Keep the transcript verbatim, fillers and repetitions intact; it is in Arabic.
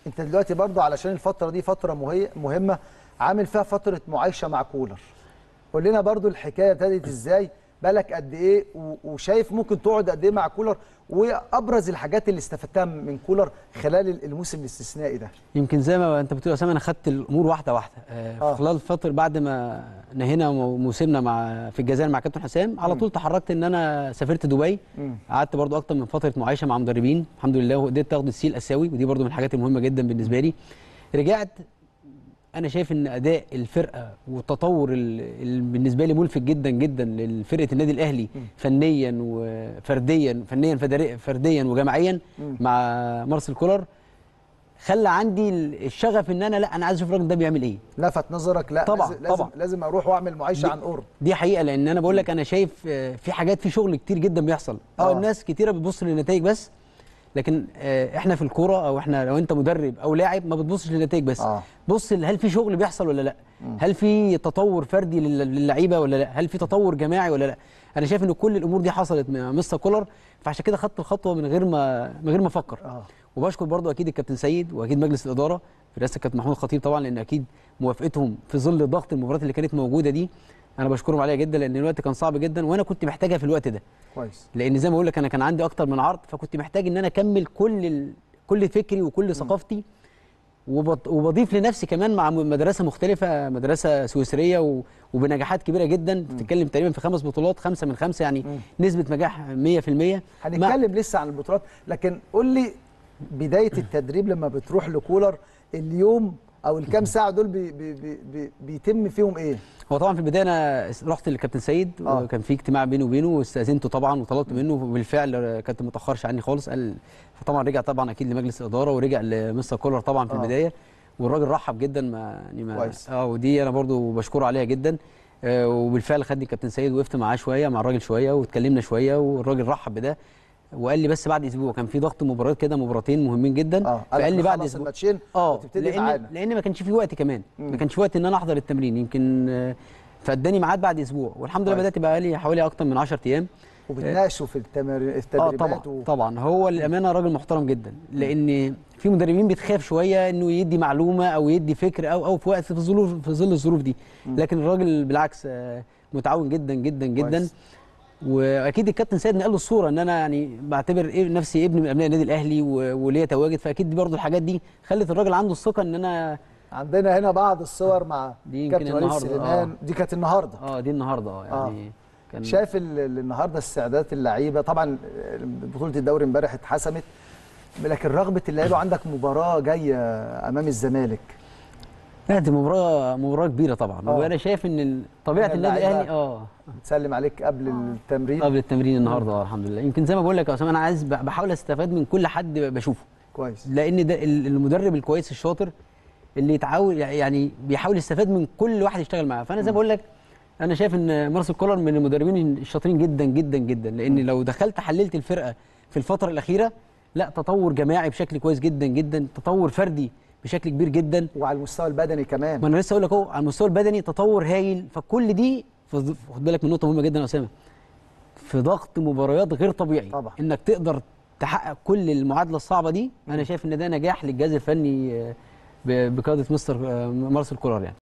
انت دلوقتي برضو علشان الفتره دي فتره مهي... مهمه عامل فيها فتره معايشه مع كولر. قول لنا برضو الحكايه ابتدت ازاي، بالك قد ايه، و... وشايف ممكن تقعد قد ايه مع كولر، وابرز الحاجات اللي استفدتها من كولر خلال الموسم الاستثنائي ده. يمكن زي ما انت بتقول يا اسامه، انا خدت الامور واحده واحده آه آه. في خلال فتره بعد ما نهينا موسمنا مع في الجزائر مع كابتن حسام، على طول تحركت ان انا سافرت دبي. قعدت برضو اكتر من فتره معايشه مع مدربين الحمد لله، وقدرت اخد السي الاسيوي، ودي برضو من الحاجات المهمه جدا بالنسبه لي. رجعت انا شايف ان اداء الفرقه والتطور اللي بالنسبه لي ملفت جدا جدا لفرقه النادي الاهلي فنيا وفرديا، فنيا فرديا وجماعيا مع مارسيل كولر، خلى عندي الشغف ان انا لا انا عايز اشوف الراجل ده بيعمل ايه. لفت نظرك؟ لا طبعا لازم طبعا لازم اروح واعمل معايشه عن قرب. دي حقيقه، لان انا بقول لك انا شايف في حاجات، في شغل كتير جدا بيحصل. اه الناس كتيره بتبص للنتائج بس، لكن احنا في الكوره او احنا لو انت مدرب او لاعب ما بتبصش للنتائج بس. آه. بص هل في شغل بيحصل ولا لا؟ م. هل في تطور فردي للعيبه ولا لا؟ هل في تطور جماعي ولا لا؟ انا شايف ان كل الامور دي حصلت مع مستر كولر، فعشان كده خدت الخطوه من غير ما من غير ما افكر. آه. وبشكر برضو اكيد الكابتن سيد واكيد مجلس الاداره في رئاسه الكابتن محمود الخطيب طبعا، لان اكيد موافقتهم في ظل ضغط المباريات اللي كانت موجوده دي انا بشكرهم عليها جدا، لان الوقت كان صعب جدا وانا كنت محتاجها في الوقت ده. كويس. لان زي ما بقول لك انا كان عندي اكتر من عرض، فكنت محتاج ان انا اكمل كل ال... كل فكري وكل ثقافتي، وبط... وبضيف لنفسي كمان مع مدرسه مختلفه، مدرسه سويسريه و... وبنجاحات كبيره جدا. بتتكلم تقريبا في خمس بطولات، خمسه من خمسه، يعني مم. نسبه نجاح مية في المية. هنتكلم مع... لسه عن البطولات، لكن قول لي بدايه التدريب لما بتروح لكولر، اليوم او الكام ساعه دول بي بي بي بيتم فيهم ايه؟ هو طبعا في البدايه انا رحت للكابتن سيد آه. وكان في اجتماع بيني وبينه، واستاذنته طبعا وطلبت منه، وبالفعل كانت ما تاخرش عني خالص. قال فطبعا رجع طبعا اكيد لمجلس الاداره ورجع لمستر كولر طبعا في آه. البدايه، والراجل رحب جدا ما يعني ما كويس. اه ودي انا برضو بشكره عليها جدا. آه وبالفعل خدني الكابتن سيد، وقفت معاه شويه مع الراجل شويه واتكلمنا شويه، والراجل رحب بده وقال لي بس بعد اسبوع، كان في ضغط مباريات كده، مباراتين مهمين جدا. اه فقال لي بعد اسبوع الماتشين اه لان لان ما كانش في وقت كمان، مم. ما كانش في وقت ان انا احضر التمرين يمكن، آه فاداني ميعاد بعد اسبوع، والحمد لله بدات بقى لي حوالي اكتر من عشرة ايام. وبتناقشوا في التمر... التدريبات. اه طبعا و... طبعا هو للامانه راجل محترم جدا، لان في مدربين بتخاف شويه انه يدي معلومه او يدي فكر او او في وقت في الظروف في ظل الظروف دي، لكن الراجل بالعكس متعاون جدا جدا جدا. كويس. واكيد الكابتن سيد نقل له الصوره ان انا يعني بعتبر إيه نفسي ابن من ابناء النادي الاهلي وليا تواجد، فاكيد برضو الحاجات دي خلت الراجل عنده الثقه ان انا. عندنا هنا بعض الصور مع كابتن وليد سليمان. آه. دي كانت النهارده. اه دي النهارده اه يعني. آه. كان شايف النهارده استعدادات اللعيبه، طبعا بطوله الدوري امبارح اتحسمت، لكن رغبه اللعيبه، عندك مباراه جايه امام الزمالك. لا دي مباراه مباراه كبيره طبعا. آه. وانا شايف ان طبيعه النادي الاهلي اه بتسلم عليك قبل آه. التمرين قبل التمرين النهارده اه الحمد لله. يمكن زي ما بقول لك يا اسامه انا عايز بحاول استفاد من كل حد بشوفه. كويس. لان ده المدرب الكويس الشاطر اللي يتعاون يعني بيحاول يستفاد من كل واحد يشتغل معاه. فانا زي ما بقول لك انا شايف ان مارسيل كولر من المدربين الشاطرين جدا جدا جدا، لان لو دخلت حللت الفرقه في الفتره الاخيره، لا تطور جماعي بشكل كويس جدا جدا، تطور فردي بشكل كبير جدا، وعلى المستوى البدني كمان. ما انا لسه اقول لك اهو على المستوى البدني تطور هايل. فكل دي خد بالك من نقطه مهمه جدا يا اسامه، في ضغط مباريات غير طبيعي طبعا. انك تقدر تحقق كل المعادله الصعبه دي. انا شايف ان ده نجاح للجهاز الفني بقياده مستر مارسيل كولر يعني.